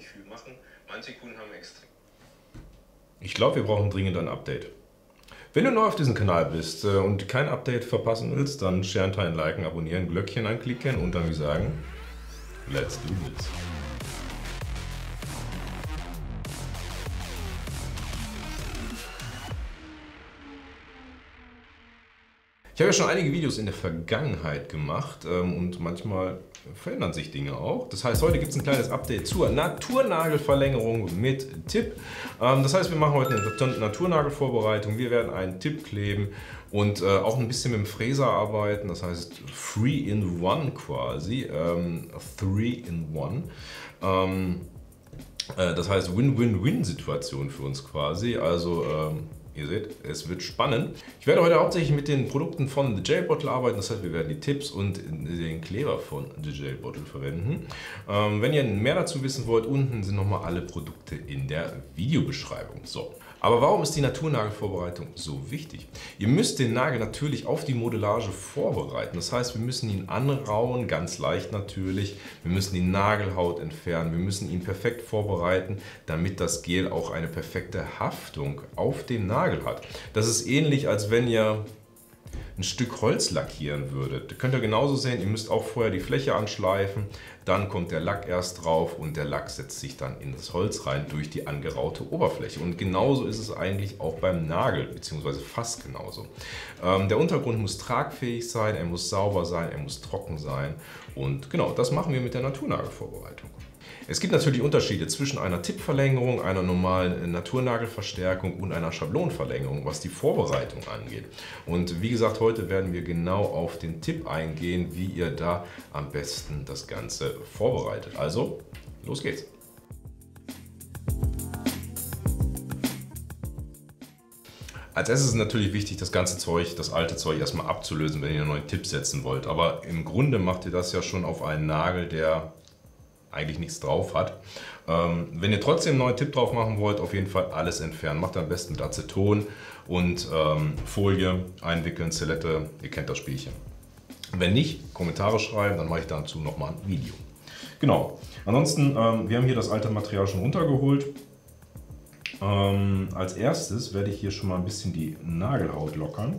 nicht viel machen. Manche Kunden haben extrem. Ich glaube, wir brauchen dringend ein Update. Wenn du neu auf diesem Kanal bist und kein Update verpassen willst, dann Share, teilen, liken, abonnieren, Glöckchen anklicken und dann würde ich sagen, let's do this. Ich habe ja schon einige Videos in der Vergangenheit gemacht und manchmal verändern sich Dinge auch. Das heißt, heute gibt es ein kleines Update zur Naturnagelverlängerung mit Tipp. Das heißt, wir machen heute eine Naturnagelvorbereitung. Wir werden einen Tipp kleben und auch ein bisschen mit dem Fräser arbeiten. Das heißt, 3-in-1 quasi. 3-in-1. Das heißt, Win-Win-Win-Situation für uns quasi. Also ihr seht, es wird spannend. Ich werde heute hauptsächlich mit den Produkten von The Gel Bottle arbeiten. Das heißt, wir werden die Tipps und den Kleber von The Gel Bottle verwenden. Wenn ihr mehr dazu wissen wollt, unten sind nochmal alle Produkte in der Videobeschreibung. So. Aber warum ist die Naturnagelvorbereitung so wichtig? Ihr müsst den Nagel natürlich auf die Modellage vorbereiten. Das heißt, wir müssen ihn anrauen, ganz leicht natürlich. Wir müssen die Nagelhaut entfernen. Wir müssen ihn perfekt vorbereiten, damit das Gel auch eine perfekte Haftung auf dem Nagel hat. Das ist ähnlich, als wenn ihr ein Stück Holz lackieren würdet. Das könnt ihr genauso sehen, ihr müsst auch vorher die Fläche anschleifen, dann kommt der Lack erst drauf und der Lack setzt sich dann in das Holz rein durch die angeraute Oberfläche. Und genauso ist es eigentlich auch beim Nagel, beziehungsweise fast genauso. Der Untergrund muss tragfähig sein, er muss sauber sein, er muss trocken sein und genau, das machen wir mit der Naturnagelvorbereitung. Es gibt natürlich Unterschiede zwischen einer Tippverlängerung, einer normalen Naturnagelverstärkung und einer Schablonenverlängerung, was die Vorbereitung angeht. Und wie gesagt, heute werden wir genau auf den Tipp eingehen, wie ihr da am besten das Ganze vorbereitet. Also, los geht's! Als erstes ist natürlich wichtig, das ganze Zeug, das alte Zeug erstmal abzulösen, wenn ihr einen neuen Tipp setzen wollt. Aber im Grunde macht ihr das ja schon auf einen Nagel, der eigentlich nichts drauf hat. Wenn ihr trotzdem einen neuen Tipp drauf machen wollt, auf jeden Fall alles entfernen. Macht am besten mit Aceton und Folie einwickeln, Zellette, ihr kennt das Spielchen. Wenn nicht, Kommentare schreiben, dann mache ich dazu nochmal ein Video. Genau, ansonsten, wir haben hier das alte Material schon runtergeholt. Als erstes werde ich hier schon mal ein bisschen die Nagelhaut lockern.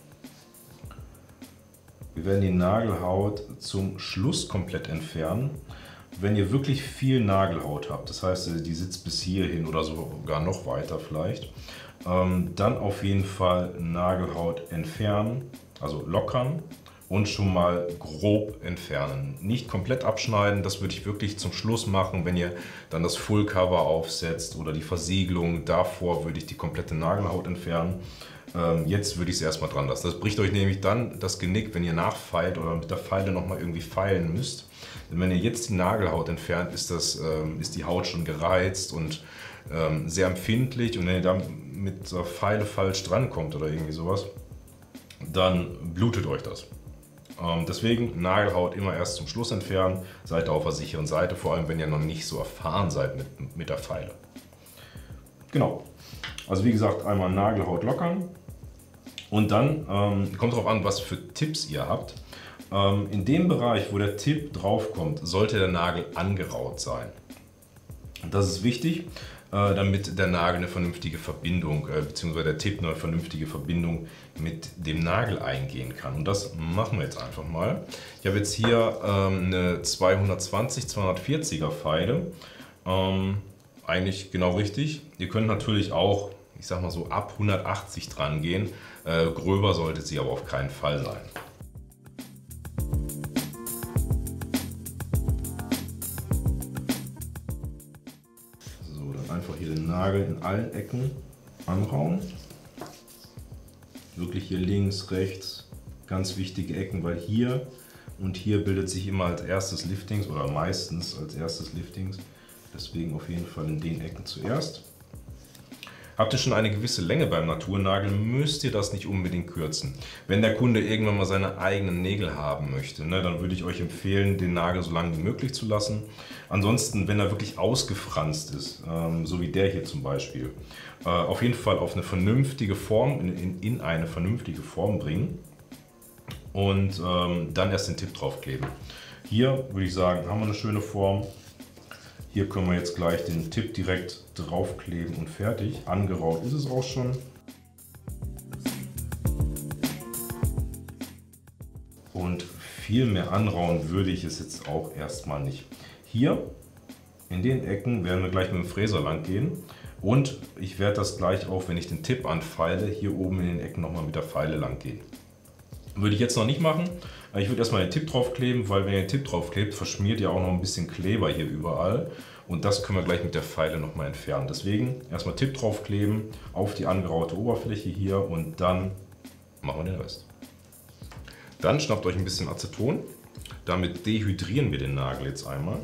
Wir werden die Nagelhaut zum Schluss komplett entfernen. Wenn ihr wirklich viel Nagelhaut habt, das heißt, die sitzt bis hierhin oder sogar noch weiter vielleicht, dann auf jeden Fall Nagelhaut entfernen, also lockern und schon mal grob entfernen. Nicht komplett abschneiden, das würde ich wirklich zum Schluss machen, wenn ihr dann das Full Cover aufsetzt oder die Versiegelung. Davor würde ich die komplette Nagelhaut entfernen. Jetzt würde ich es erstmal dran lassen. Das bricht euch nämlich dann das Genick, wenn ihr nachfeilt oder mit der Feile nochmal irgendwie feilen müsst. Denn wenn ihr jetzt die Nagelhaut entfernt, ist die Haut schon gereizt und sehr empfindlich. Und wenn ihr da mit der Feile falsch drankommt oder irgendwie sowas, dann blutet euch das. Deswegen Nagelhaut immer erst zum Schluss entfernen, seid auf der sicheren Seite, vor allem wenn ihr noch nicht so erfahren seid mit der Feile. Genau, also wie gesagt, einmal Nagelhaut lockern und dann kommt darauf an, was für Tipps ihr habt. In dem Bereich, wo der Tipp drauf kommt, sollte der Nagel angeraut sein. Das ist wichtig, damit der Nagel eine vernünftige Verbindung, beziehungsweise der Tipp eine vernünftige Verbindung mit dem Nagel eingehen kann. Und das machen wir jetzt einfach mal. Ich habe jetzt hier eine 220-240er Feile. Eigentlich genau richtig. Ihr könnt natürlich auch, ich sag mal so, ab 180 dran gehen. Gröber sollte sie aber auf keinen Fall sein. Einfach hier den Nagel in allen Ecken anrauen. Wirklich hier links, rechts, ganz wichtige Ecken, weil hier und hier bildet sich immer als erstes Liftings oder meistens als erstes Liftings. Deswegen auf jeden Fall in den Ecken zuerst. Habt ihr schon eine gewisse Länge beim Naturnagel, müsst ihr das nicht unbedingt kürzen. Wenn der Kunde irgendwann mal seine eigenen Nägel haben möchte, ne, dann würde ich euch empfehlen, den Nagel so lang wie möglich zu lassen. Ansonsten, wenn er wirklich ausgefranst ist, so wie der hier zum Beispiel, auf jeden Fall auf eine vernünftige Form, in eine vernünftige Form bringen und dann erst den Tipp draufkleben. Hier würde ich sagen, haben wir eine schöne Form. Hier können wir jetzt gleich den Tipp direkt draufkleben und fertig. Angeraut ist es auch schon. Und viel mehr anrauen würde ich es jetzt auch erstmal nicht. Hier in den Ecken werden wir gleich mit dem Fräser lang gehen. Und ich werde das gleich auch, wenn ich den Tipp anfeile, hier oben in den Ecken nochmal mit der Feile lang gehen. Würde ich jetzt noch nicht machen. Ich würde erstmal den Tipp draufkleben, weil wenn ihr den Tipp draufklebt, verschmiert ihr auch noch ein bisschen Kleber hier überall. Und das können wir gleich mit der Feile nochmal entfernen. Deswegen erstmal Tipp draufkleben auf die angeraute Oberfläche hier und dann machen wir den Rest. Dann schnappt euch ein bisschen Aceton. Damit dehydrieren wir den Nagel jetzt einmal.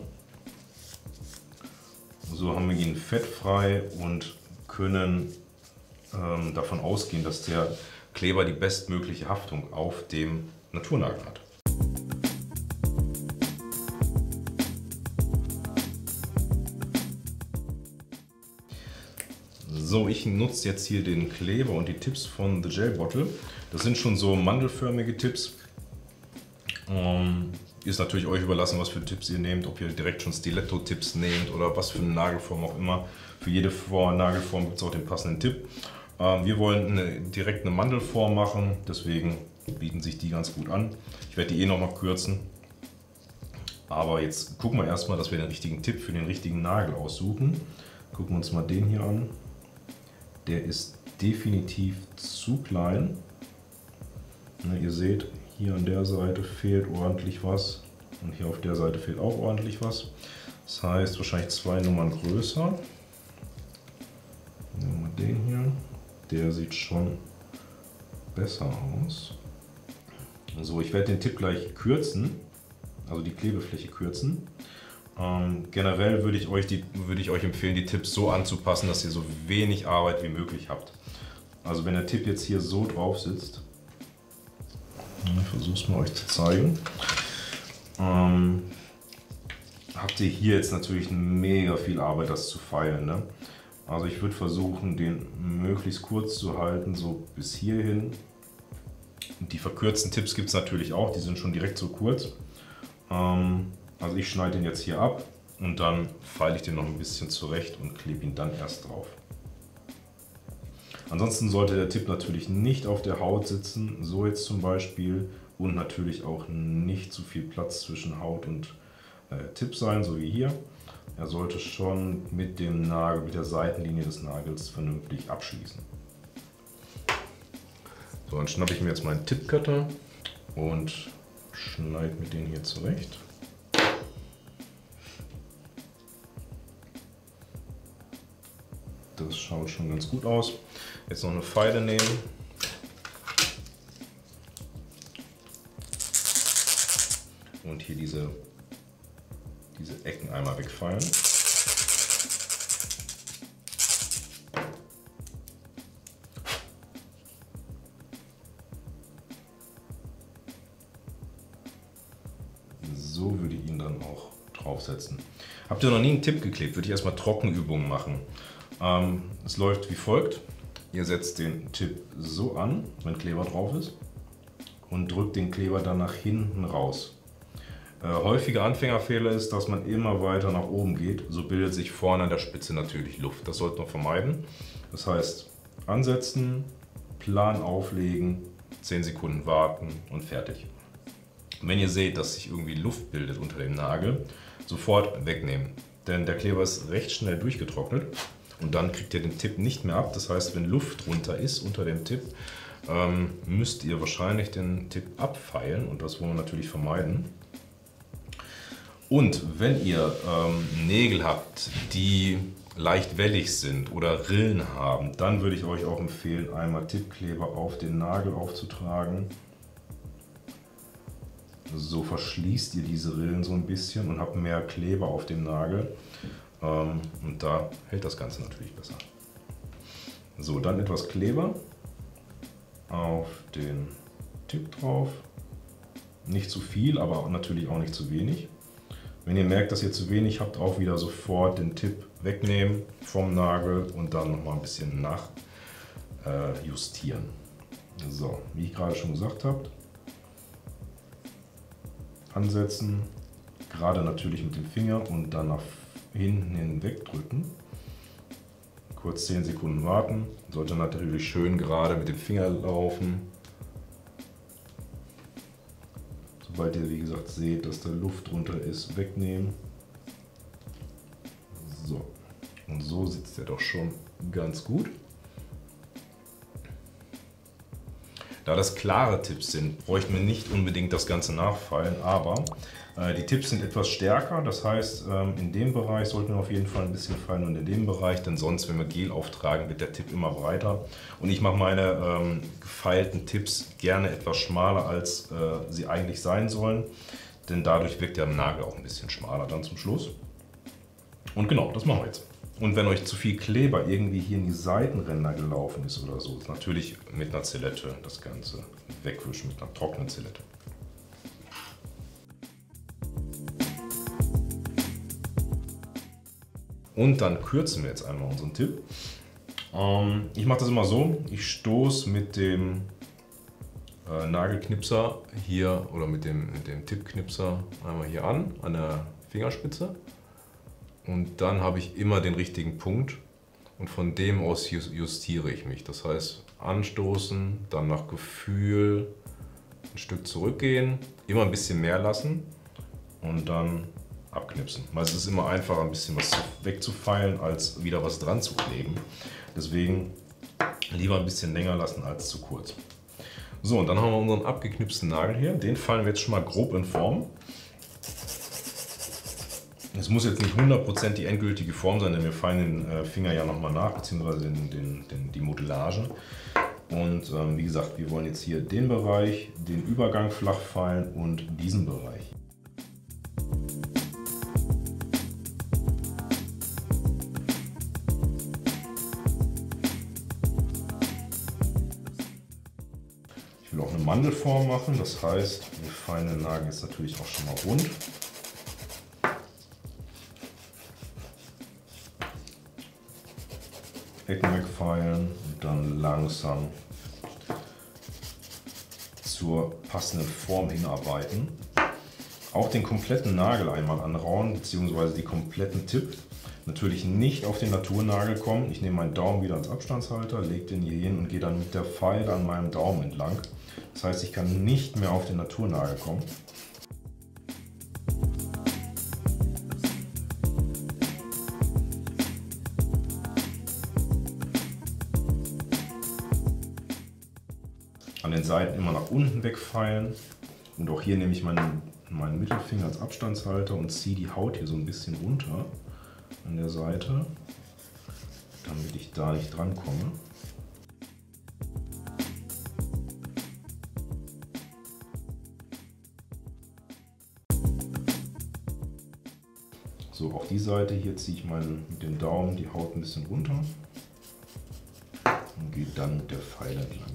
So haben wir ihn fettfrei und können davon ausgehen, dass der Kleber die bestmögliche Haftung auf dem Naturnagel hat. So, ich nutze jetzt hier den Kleber und die Tipps von The Gel Bottle. Das sind schon so mandelförmige Tipps. Ist natürlich euch überlassen, was für Tipps ihr nehmt, ob ihr direkt schon Stiletto-Tipps nehmt oder was für eine Nagelform auch immer. Für jede Nagelform gibt es auch den passenden Tipp. Wir wollen direkt eine Mandelform machen, deswegen bieten sich die ganz gut an. Ich werde die noch kürzen. Aber jetzt gucken wir erstmal, dass wir den richtigen Tipp für den richtigen Nagel aussuchen. Gucken wir uns mal den hier an. Der ist definitiv zu klein. Ihr seht, hier an der Seite fehlt ordentlich was und hier auf der Seite fehlt auch ordentlich was. Das heißt wahrscheinlich 2 Nummern größer. Nehmen wir den hier. Der sieht schon besser aus. So, ich werde den Tipp gleich kürzen, also die Klebefläche kürzen. Generell würde ich euch empfehlen, die Tipps so anzupassen, dass ihr so wenig Arbeit wie möglich habt. Also wenn der Tipp jetzt hier so drauf sitzt, ich versuche es mal euch zu zeigen, habt ihr hier jetzt natürlich mega viel Arbeit, das zu feilen. Ne? Also ich würde versuchen, den möglichst kurz zu halten, so bis hierhin. Und die verkürzten Tipps gibt es natürlich auch, die sind schon direkt so kurz. Also ich schneide den jetzt hier ab und dann feile ich den noch ein bisschen zurecht und klebe ihn dann erst drauf. Ansonsten sollte der Tipp natürlich nicht auf der Haut sitzen, so jetzt zum Beispiel, und natürlich auch nicht zu viel Platz zwischen Haut und Tipp sein, so wie hier. Er sollte schon mit dem Nagel, mit der Seitenlinie des Nagels vernünftig abschließen. So, dann schnappe ich mir jetzt meinen Tippcutter und schneide mir den hier zurecht. Das schaut schon ganz gut aus. Jetzt noch eine Feile nehmen. Und hier diese Ecken einmal wegfeilen. So würde ich ihn dann auch draufsetzen. Habt ihr noch nie einen Tipp geklebt, würde ich erstmal Trockenübungen machen. Es läuft wie folgt. Ihr setzt den Tipp so an, wenn Kleber drauf ist, und drückt den Kleber dann nach hinten raus. Häufiger Anfängerfehler ist, dass man immer weiter nach oben geht. So bildet sich vorne an der Spitze natürlich Luft. Das sollte man vermeiden. Das heißt, ansetzen, Plan auflegen, 10 Sekunden warten und fertig. Wenn ihr seht, dass sich irgendwie Luft bildet unter dem Nagel, sofort wegnehmen. Denn der Kleber ist recht schnell durchgetrocknet und dann kriegt ihr den Tipp nicht mehr ab. Das heißt, wenn Luft drunter ist unter dem Tipp, müsst ihr wahrscheinlich den Tipp abfeilen und das wollen wir natürlich vermeiden. Und wenn ihr Nägel habt, die leicht wellig sind oder Rillen haben, dann würde ich euch auch empfehlen, einmal Tippkleber auf den Nagel aufzutragen. So verschließt ihr diese Rillen so ein bisschen und habt mehr Kleber auf dem Nagel. Und da hält das Ganze natürlich besser. So, dann etwas Kleber auf den Tipp drauf. Nicht zu viel, aber natürlich auch nicht zu wenig. Wenn ihr merkt, dass ihr zu wenig habt, auch wieder sofort den Tipp wegnehmen vom Nagel und dann noch mal ein bisschen nachjustieren. So, wie ich gerade schon gesagt habe, ansetzen, gerade natürlich mit dem Finger und dann nach hinten hinweg drücken. Kurz 10 Sekunden warten. Sollte natürlich schön gerade mit dem Finger laufen. Sobald ihr, wie gesagt, seht, dass da Luft drunter ist, wegnehmen. So. Und so sitzt er doch schon ganz gut. Da das klare Tipps sind, bräuchten wir nicht unbedingt das Ganze nachfeilen, aber die Tipps sind etwas stärker. Das heißt, in dem Bereich sollten wir auf jeden Fall ein bisschen feilen und in dem Bereich, denn sonst, wenn wir Gel auftragen, wird der Tipp immer breiter. Und ich mache meine gefeilten Tipps gerne etwas schmaler, als sie eigentlich sein sollen, denn dadurch wirkt der Nagel auch ein bisschen schmaler dann zum Schluss. Und genau, das machen wir jetzt. Und wenn euch zu viel Kleber irgendwie hier in die Seitenränder gelaufen ist oder so, natürlich mit einer Zillette das Ganze wegwischen, mit einer trockenen Zillette. Und dann kürzen wir jetzt einmal unseren Tipp. Ich mache das immer so, ich stoße mit dem Nagelknipser hier oder mit dem Tippknipser einmal hier an der Fingerspitze. Und dann habe ich immer den richtigen Punkt und von dem aus justiere ich mich. Das heißt, anstoßen, dann nach Gefühl ein Stück zurückgehen, immer ein bisschen mehr lassen und dann abknipsen. Weil es ist immer einfacher, ein bisschen was wegzufeilen, als wieder was dran zu kleben. Deswegen lieber ein bisschen länger lassen als zu kurz. So, und dann haben wir unseren abgeknipsten Nagel hier. Den fallen wir jetzt schon mal grob in Form. Es muss jetzt nicht 100% die endgültige Form sein, denn wir feilen den Finger ja nochmal nach, beziehungsweise die Modellage. Und wie gesagt, wir wollen jetzt hier den Bereich, den Übergang flach feilen und diesen Bereich. Ich will auch eine Mandelform machen, das heißt, wir feilen den Nagel jetzt natürlich auch schon mal rund. Ecken wegfeilen und dann langsam zur passenden Form hinarbeiten. Auch den kompletten Nagel einmal anrauen, beziehungsweise die kompletten Tipp. Natürlich nicht auf den Naturnagel kommen. Ich nehme meinen Daumen wieder als Abstandshalter, lege den hier hin und gehe dann mit der Feile an meinem Daumen entlang. Das heißt, ich kann nicht mehr auf den Naturnagel kommen. An den Seiten immer nach unten wegfeilen und auch hier nehme ich meinen Mittelfinger als Abstandshalter und ziehe die Haut hier so ein bisschen runter an der Seite, damit ich da nicht dran komme. So, auf die Seite hier ziehe ich mit dem Daumen die Haut ein bisschen runter und gehe dann mit der Feile entlang.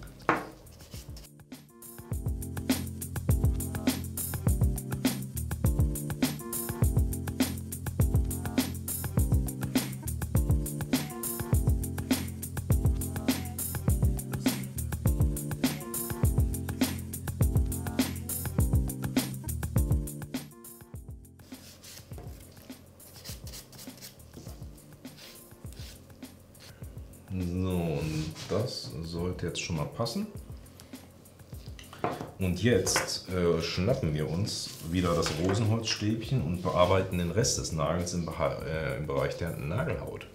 So, und das sollte jetzt schon mal passen. Und jetzt schnappen wir uns wieder das Rosenholzstäbchen und bearbeiten den Rest des Nagels im Bereich der Nagelhaut.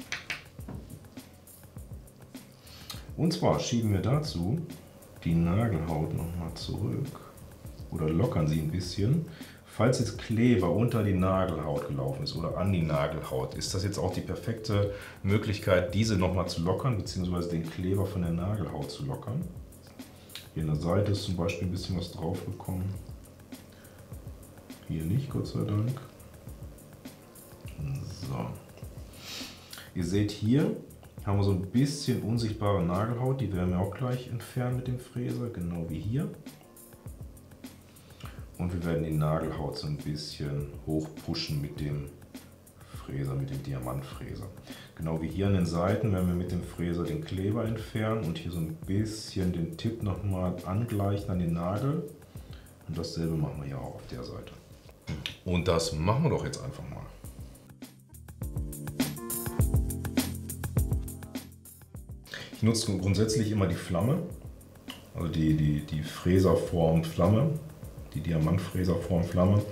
Und zwar schieben wir dazu die Nagelhaut nochmal zurück oder lockern sie ein bisschen. Falls jetzt Kleber unter die Nagelhaut gelaufen ist oder an die Nagelhaut, ist das jetzt auch die perfekte Möglichkeit, diese nochmal zu lockern, beziehungsweise den Kleber von der Nagelhaut zu lockern. Hier an der Seite ist zum Beispiel ein bisschen was drauf gekommen. Hier nicht, Gott sei Dank. So. Ihr seht hier, haben wir so ein bisschen unsichtbare Nagelhaut, die werden wir auch gleich entfernen mit dem Fräser, genau wie hier. Und wir werden die Nagelhaut so ein bisschen hochpushen mit dem Fräser, mit dem Diamantfräser. Genau wie hier an den Seiten werden wir mit dem Fräser den Kleber entfernen und hier so ein bisschen den Tipp nochmal angleichen an den Nagel. Und dasselbe machen wir ja auch auf der Seite. Und das machen wir doch jetzt einfach mal. Ich nutze grundsätzlich immer die Flamme, also die Fräserform Flamme, die Diamantfräserform Flamme.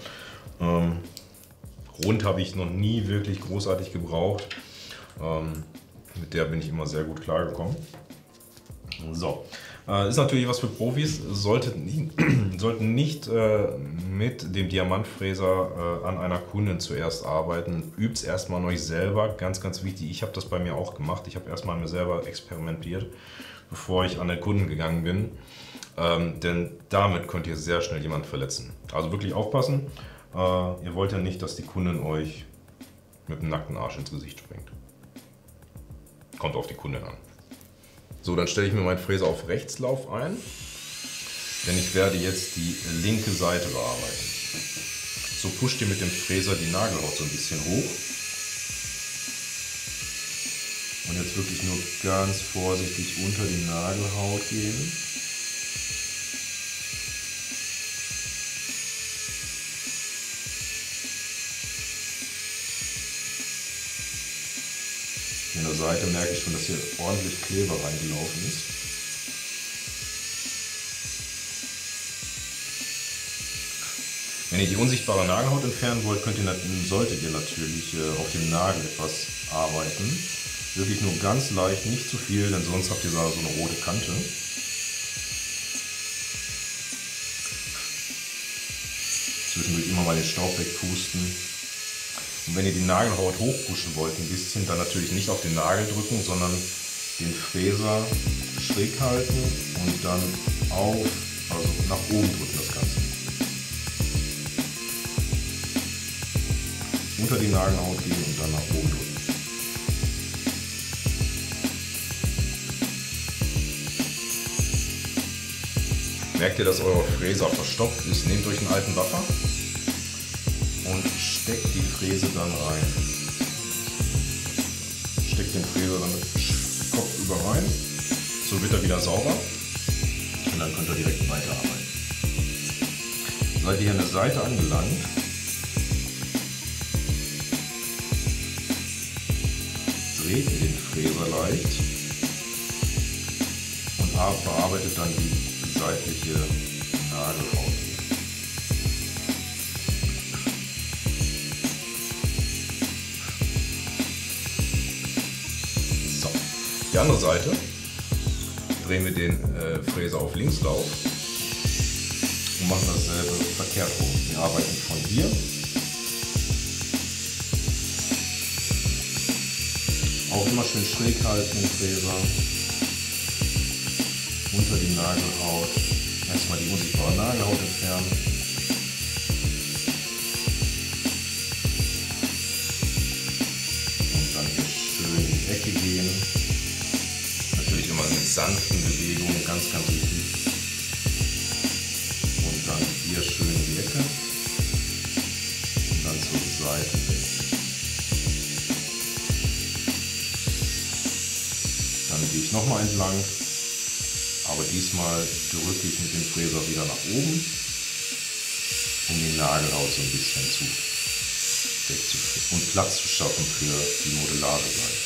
Rund habe ich noch nie wirklich großartig gebraucht. Mit der bin ich immer sehr gut klargekommen. So, ist natürlich was für Profis, sollten nicht mit dem Diamantfräser an einer Kundin zuerst arbeiten. Übt es erstmal an euch selber, ganz, ganz wichtig. Ich habe das bei mir auch gemacht. Ich habe erstmal an mir selber experimentiert, bevor ich an den Kunden gegangen bin. Denn damit könnt ihr sehr schnell jemanden verletzen. Also wirklich aufpassen. Ihr wollt ja nicht, dass die Kundin euch mit dem nackten Arsch ins Gesicht springt. Kommt auf die Kundin an. So, dann stelle ich mir meinen Fräser auf Rechtslauf ein, denn ich werde jetzt die linke Seite bearbeiten. So pusht ihr mit dem Fräser die Nagelhaut so ein bisschen hoch. Und jetzt wirklich nur ganz vorsichtig unter die Nagelhaut gehen. Hier an der Seite merke ich schon, dass hier ordentlich Kleber reingelaufen ist. Wenn ihr die unsichtbare Nagelhaut entfernen wollt, solltet ihr natürlich auf dem Nagel etwas arbeiten. Wirklich nur ganz leicht, nicht zu viel, denn sonst habt ihr so eine rote Kante. Zwischendurch immer mal den Staub wegpusten. Und wenn ihr die Nagelhaut hochpushen wollt ein bisschen, dann natürlich nicht auf den Nagel drücken, sondern den Fräser schräg halten und dann also nach oben drücken das Ganze. Unter die Nagelhaut gehen und dann nach oben drücken. Merkt ihr, dass euer Fräser verstopft ist? Nehmt euch einen alten Buffer und steckt die Fräse dann rein. Steckt den Fräser dann kopfüber rein. So wird er wieder sauber. Und dann könnt ihr direkt weiterarbeiten. Seid ihr hier an der Seite angelangt, dreht ihr den Fräser leicht und bearbeitet dann die seitliche Nagelhaut. So, die andere Seite drehen wir den Fräser auf Linkslauf und machen dasselbe verkehrt rum. Wir arbeiten von hier auch immer schön schräg halten den Fräser unter die Nagelhaut. Erstmal die unsichtbare Nagelhaut entfernen. Und dann hier schön in die Ecke gehen. Natürlich immer mit sanften Bewegungen, ganz, ganz wichtig. Und dann hier schön in die Ecke. Und dann zur Seite weg. Dann gehe ich nochmal entlang. Aber diesmal drücke ich mit dem Fräser wieder nach oben, um die Nagelhaut so ein bisschen wegzukriegen und Platz zu schaffen für die Modellageseite.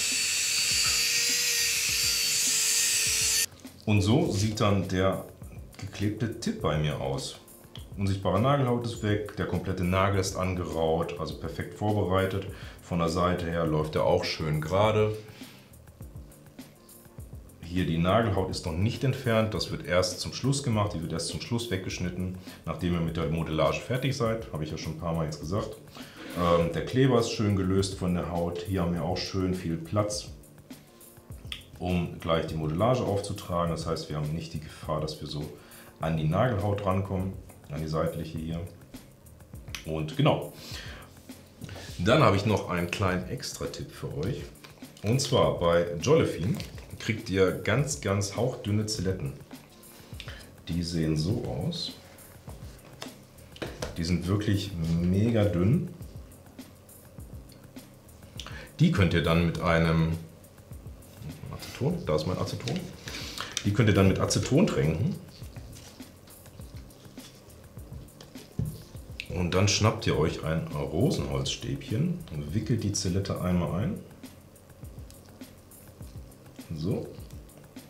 Und so sieht dann der geklebte Tipp bei mir aus. Unsichtbare Nagelhaut ist weg, der komplette Nagel ist angeraut, also perfekt vorbereitet. Von der Seite her läuft er auch schön gerade. Hier die Nagelhaut ist noch nicht entfernt, das wird erst zum Schluss gemacht, die wird erst zum Schluss weggeschnitten, nachdem ihr mit der Modellage fertig seid, habe ich ja schon ein paar Mal jetzt gesagt. Der Kleber ist schön gelöst von der Haut, hier haben wir auch schön viel Platz, um gleich die Modellage aufzutragen. Das heißt, wir haben nicht die Gefahr, dass wir so an die Nagelhaut rankommen, an die seitliche hier. Und genau, dann habe ich noch einen kleinen Extra-Tipp für euch. Und zwar bei Jollifin kriegt ihr ganz, ganz hauchdünne Zilletten. Die sehen so aus. Die sind wirklich mega dünn. Die könnt ihr dann mit einem Aceton, da ist mein Aceton. Die könnt ihr dann mit Aceton tränken. Und dann schnappt ihr euch ein Rosenholzstäbchen und wickelt die Zillette einmal ein. So.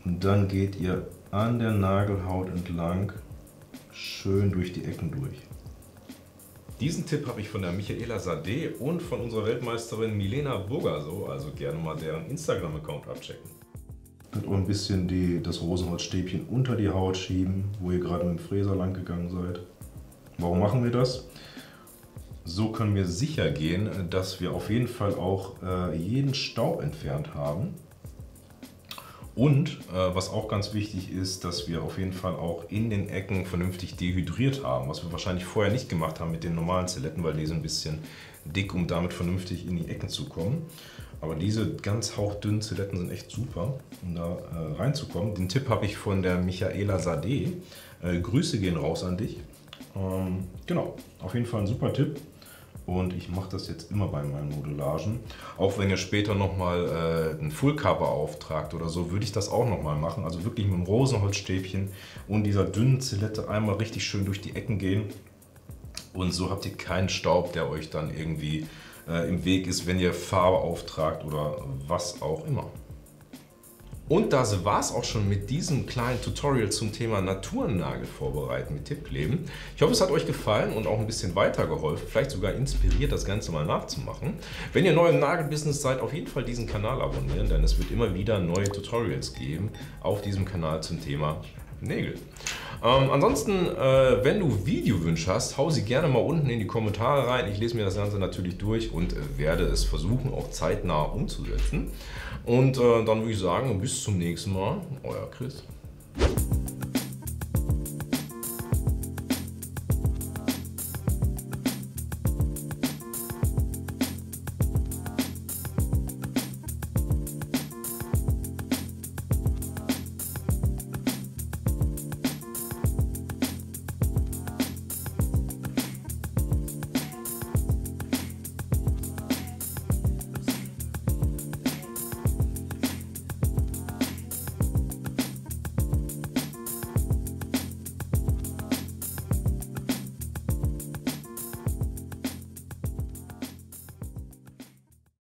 Und dann geht ihr an der Nagelhaut entlang schön durch die Ecken durch. Diesen Tipp habe ich von der Michaela Sade und von unserer Weltmeisterin Milena Burgaso, also gerne mal deren Instagram-Account abchecken. Könnt auch ein bisschen das Rosenholzstäbchen unter die Haut schieben, wo ihr gerade mit dem Fräser lang gegangen seid. Warum machen wir das? So können wir sicher gehen, dass wir auf jeden Fall auch jeden Staub entfernt haben. Und was auch ganz wichtig ist, dass wir auf jeden Fall auch in den Ecken vernünftig dehydriert haben, was wir wahrscheinlich vorher nicht gemacht haben mit den normalen Zilletten, weil die sind ein bisschen dick, um damit vernünftig in die Ecken zu kommen. Aber diese ganz hauchdünnen Zilletten sind echt super, um da reinzukommen. Den Tipp habe ich von der Michaela Sade. Grüße gehen raus an dich. Genau, auf jeden Fall ein super Tipp. Und ich mache das jetzt immer bei meinen Modellagen. Auch wenn ihr später nochmal einen Fullcover auftragt oder so, würde ich das auch nochmal machen. Also wirklich mit dem Rosenholzstäbchen und dieser dünnen Zillette einmal richtig schön durch die Ecken gehen. Und so habt ihr keinen Staub, der euch dann irgendwie im Weg ist, wenn ihr Farbe auftragt oder was auch immer. Und das war es auch schon mit diesem kleinen Tutorial zum Thema Naturnagel vorbereiten mit Tippkleben. Ich hoffe, es hat euch gefallen und auch ein bisschen weitergeholfen, vielleicht sogar inspiriert, das Ganze mal nachzumachen. Wenn ihr neu im Nagelbusiness seid, auf jeden Fall diesen Kanal abonnieren, denn es wird immer wieder neue Tutorials geben auf diesem Kanal zum Thema Nägel. Ansonsten, wenn du Videowünsche hast, hau sie gerne mal unten in die Kommentare rein. Ich lese mir das Ganze natürlich durch und werde es versuchen, auch zeitnah umzusetzen. Und dann würde ich sagen, bis zum nächsten Mal, euer Chris.